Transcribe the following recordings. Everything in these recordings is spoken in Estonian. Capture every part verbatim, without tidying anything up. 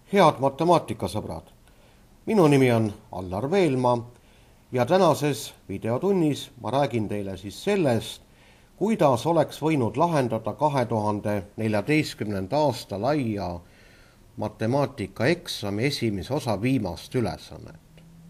Head matemaatikasõbrad, minu nimi on Allar Veelmaa ja tänases videotunnis ma räägin teile siis sellest, kuidas oleks võinud lahendada kahe tuhande neljateistkümnenda aasta laia matemaatikaeksami esimese osa viimast ülesannet.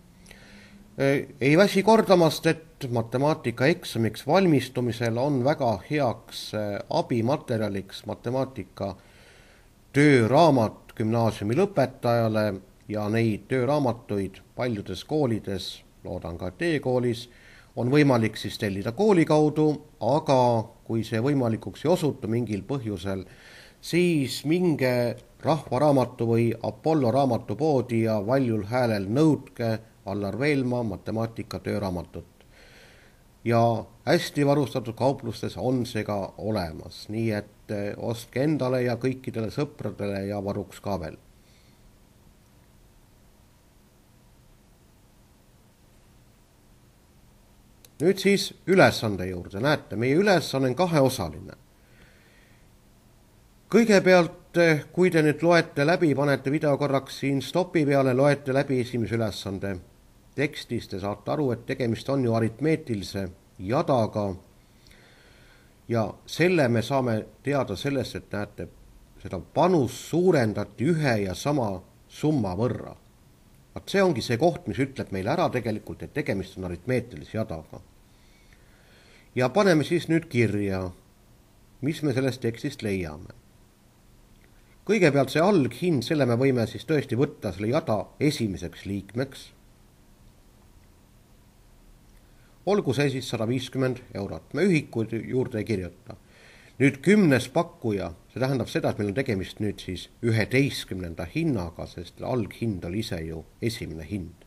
Ei väsi kordamast, et matemaatikaeksamiks valmistumisel on väga heaks abimaterjaliks matemaatika tööraamat gümnaasiumi lõpetajale ja neid tööraamatuid paljudes koolides, loodan ka teie koolis, on võimalik siis tellida kooli kaudu, aga kui see võimalikuks ei osutu mingil põhjusel, siis minge Rahvaraamatu või Apollo raamatupoodi ja valjul häälel nõudke Allar Veelmaa matemaatika tööraamatut. Ja hästi varustatud kauplustes on see ka olemas, nii et ostke endale ja kõikidele sõpradele ja varuks ka veel. Nüüd siis ülesande juurde. Näete, meie ülesanne on kaheosaline. Kõigepealt, kui te nüüd loete läbi, panete video korraks siin stopi peale, loete läbi esimese ülesande tekstis, te saate aru, et tegemist on ju aritmeetilise jadaga ja selle me saame teada sellest, et näete, seda panust suurendati ühe ja sama summa võrra. Vaat see ongi see koht, mis ütleb meile ära tegelikult, et tegemist on aritmeetilise jadaga. Ja paneme siis nüüd kirja, mis me sellest tekstist leiame. Kõigepealt see alghind, selle me võime siis tõesti võtta selle jada esimeseks liikmeks. Olgu see siis sada viiskümmend eurot. Me ühikud juurde ei kirjuta. Nüüd kümnes pakkuja, see tähendab seda, et meil on tegemist nüüd siis üheteistkümnenda hinnaga, sest alghind oli ise ju esimene hind.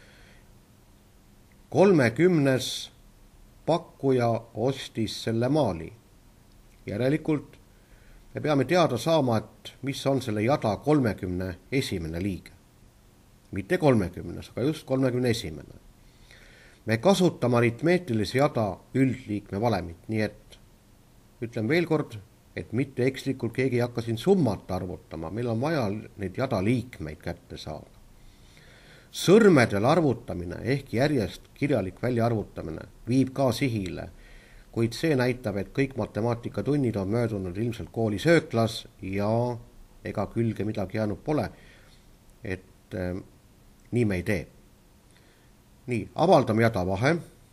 kolmekümnes pakkuja ostis selle maali. Järelikult me peame teada saama, et mis on selle jada kolmekümne esimene liige. Mitte kolmekümnes, aga just kolmekümne esimene. Me kasutame aritmeetilise jada üldliikme valemit, nii et ütlen veel kord, et mitte ekslikult keegi ei hakka siin summat arvutama, meil on vaja neid jada liikmeid kätte saada. Sõrmedel arvutamine ehk järjest kirjalik väljaarvutamine viib ka sihile, kuid see näitab, et kõik matemaatikatunnid on möödunud ilmselt kooli sööklas ja ega külge midagi jäänud pole, et äh, nii me ei tee. Nii, avaldame jada vahe.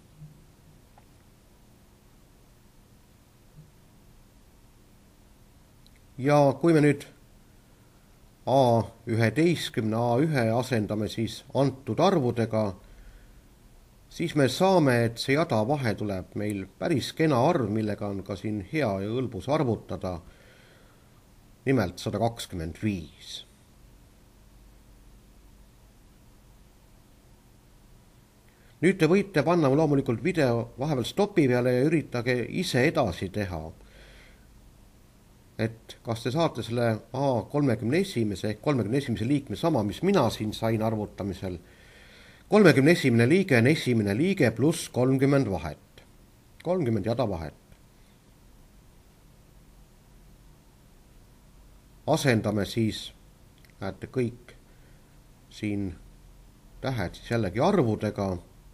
Ja kui me nüüd A üheteist, A üks asendame siis antud arvudega, siis me saame, et see jada vahe tuleb meil päris kena arv, millega on ka siin hea ja õlbus arvutada, nimelt sada kakskümmend viis. Nüüd te võite panna loomulikult video vahepeal stopi peale ja üritage ise edasi teha. Et kas te saate selle A kolmekümne esimese ehk kolmekümne esimese liikme sama, mis mina siin sain arvutamisel. kolmekümne esimene liige on esimene liige pluss kolmkümmend vahet. kolmkümmend jada vahet. Asendame siis, näete kõik siin tähed siis jällegi arvudega.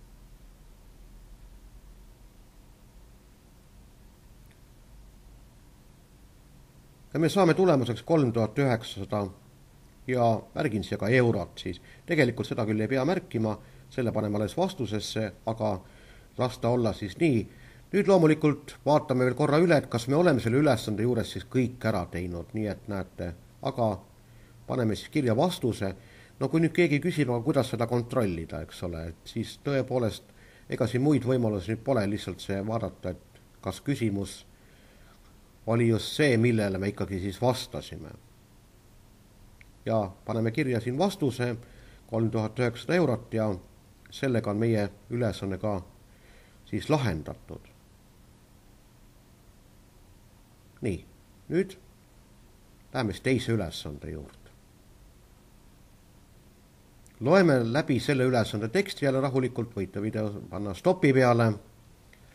Ja me saame tulemuseks kolm tuhat üheksasada ja märgin siia ka eurot siis. Tegelikult seda küll ei pea märkima, selle paneme alles vastusesse, aga las ta olla siis nii. Nüüd loomulikult vaatame veel korra üle, et kas me oleme selle ülesande juures siis kõik ära teinud, nii et näete, aga paneme siis kirja vastuse. No kui nüüd keegi küsib, aga kuidas seda kontrollida, eks ole, et siis tõepoolest, ega siin muid võimalusi nüüd pole, lihtsalt see vaadata, et kas küsimus oli just see, millele me ikkagi siis vastasime. Ja paneme kirja siin vastuse, kolm tuhat üheksasada eurot ja sellega on meie ülesanne ka siis lahendatud. Nii, nüüd läheme siis teise ülesande juurde. Loeme läbi selle ülesande teksti jälle rahulikult, võite video panna stopi peale.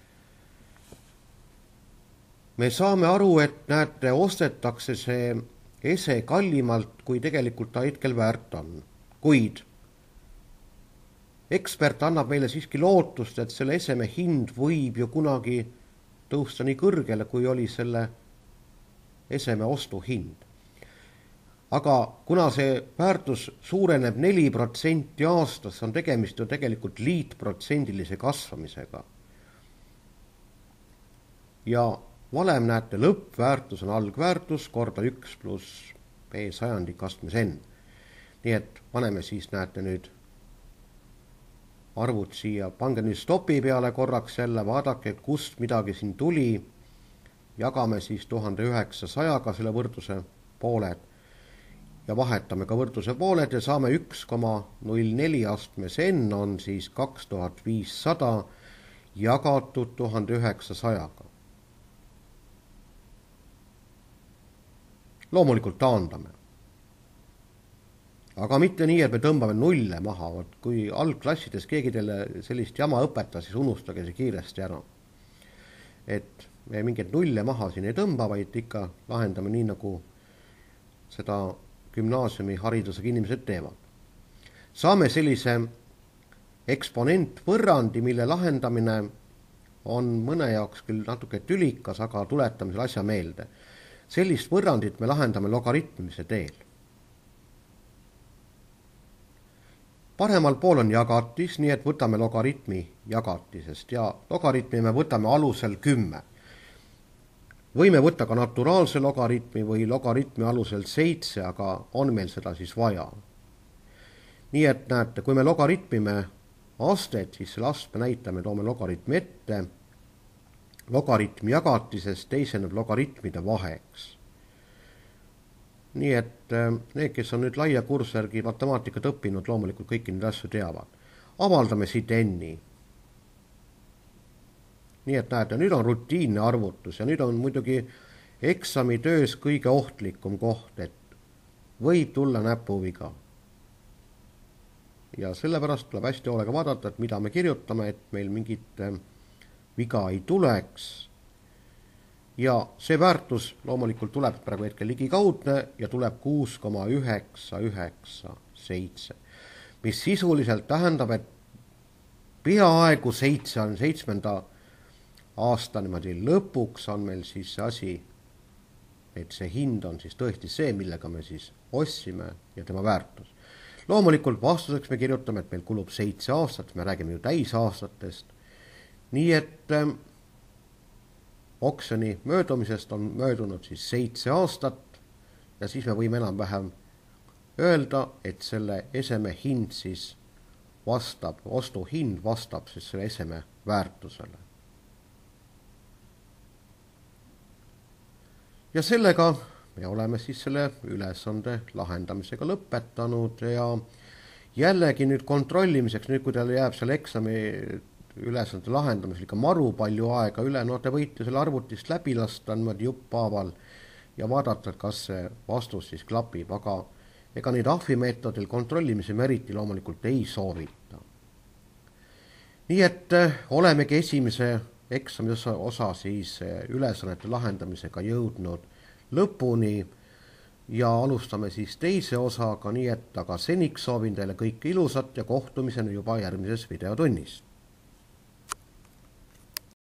Me saame aru, et näete, ostetakse see ese kallimalt, kui tegelikult ta hetkel väärt on. Kuid ekspert annab meile siiski lootust, et selle eseme hind võib ju kunagi tõusta nii kõrgele, kui oli selle eseme ostuhind. Aga kuna see väärtus suureneb neli protsenti aastas, on tegemist ju tegelikult liitprotsendilise kasvamisega. Ja valem näete, lõppväärtus on algväärtus korda üks pluss B sajandik astmes N. Nii et paneme siis, näete nüüd arvud siia, pange nüüd stopi peale korraks jälle, vaadake, kust midagi siin tuli, jagame siis tuhande üheksasajaga selle võrdluse pooled ja vahetame ka võrdluse pooled ja saame üks koma null neli astmes N on siis kaks tuhat viissada jagatud tuhande üheksasajaga. Loomulikult taandame. Aga mitte nii, et me tõmbame nulle maha, võt kui algklassides keegi teile sellist jama õpetas, siis unustage see kiiresti ära. Et me mingit nulle maha siin ei tõmba, vaid ikka lahendame nii, nagu seda gümnaasiumi haridusega inimesed teevad. Saame sellise eksponentvõrrandi, mille lahendamine on mõne jaoks küll natuke tülikas, aga tuletame selle asja meelde. Sellist võrrandit me lahendame logaritmimise teel. Paremal pool on jagatis, nii et võtame logaritmi jagatisest ja logaritmi me võtame alusel kümme. Võime võtta ka naturaalse logaritmi või logaritmi alusel seitse, aga on meil seda siis vaja. Nii et näete, kui me logaritmime astet, siis selle astme näitame, toome logaritmi ette. Logaritm jagatisest teiseneb logaritmide vaheks. Nii et need, kes on nüüd laia kursjärgi matemaatikat õppinud, loomulikult kõiki neid asju teavad. Avaldame siit N-i. Nii et näete, nüüd on rutiinne arvutus ja nüüd on muidugi eksami töös kõige ohtlikum koht, et võib tulla näpuviga. Ja sellepärast tuleb hästi hoolega vaadata, et mida me kirjutame, et meil mingit viga ei tuleks. Ja see väärtus loomulikult tuleb praegu hetkel ligikaudne ja tuleb kuus koma üheksa üheksa seitse, mis sisuliselt tähendab, et peaaegu seitse on seitsmenda aasta niimoodi lõpuks on meil siis see asi, et see hind on siis tõesti see, millega me siis ostsime ja tema väärtus. Loomulikult vastuseks me kirjutame, et meil kulub seitse aastat, me räägime ju täisaastatest. Nii et äh, oksjoni möödumisest on möödunud siis seitse aastat ja siis me võime enam vähem öelda, et selle eseme hind siis vastab, ostuhind vastab siis selle eseme väärtusele. Ja sellega me oleme siis selle ülesande lahendamisega lõpetanud ja jällegi nüüd kontrollimiseks, nüüd kui teil jääb selle eksami ülesande lahendamisel ikka maru palju aega üle, no te võite selle arvutist läbi lasta niimoodi juppaaval ja vaadata, kas see vastus siis klapib, aga ega neid ahvi meetodil kontrollimise me eriti loomulikult ei soovita. Nii et olemegi esimese eksami osa, osa siis ülesannete lahendamisega jõudnud lõpuni ja alustame siis teise osaga, nii et aga seniks soovin teile kõike ilusat ja kohtumiseni juba järgmises videotunnis.